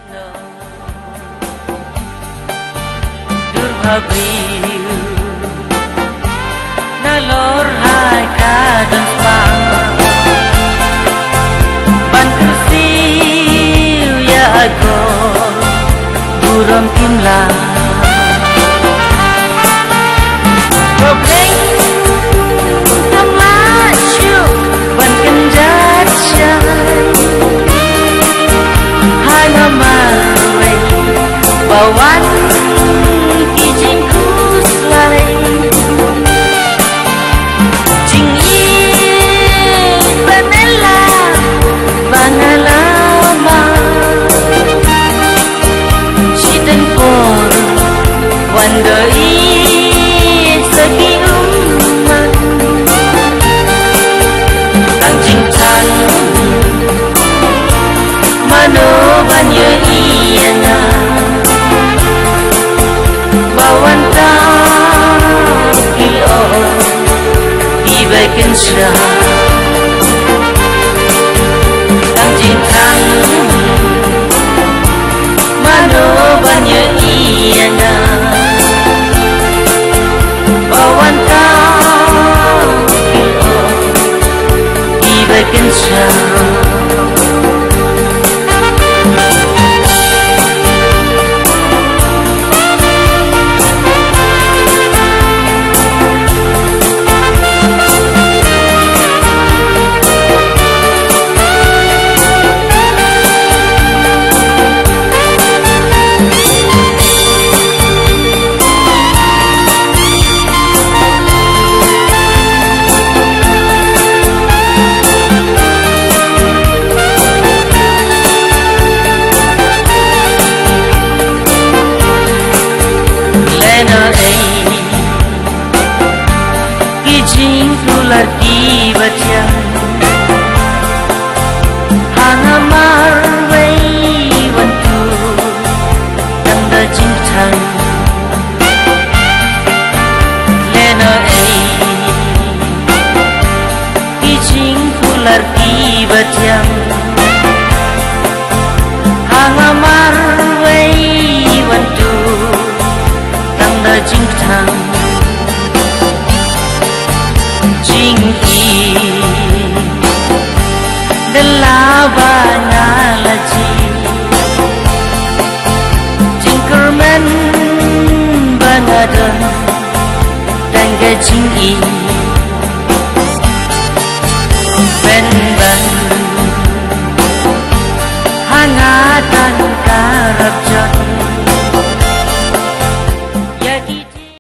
Durhabiu nalor hai kadang pang bantusiu ya agor buram kimla gobleng tamachu ban kenjat jai hai namai bawan Wandai segi umat Tang cintan Mano banyo iyana Bawanta Ilo Ibaikin syah Tang cintan Mano banyo iyana Lagi baca hana marway wantu tanda cintan lena kijing fular ki baca hana marway wantu tanda cintan Jingki Delabana laji Jingkerman Bangadan Tangga jingki Ben-ban Hangatan kara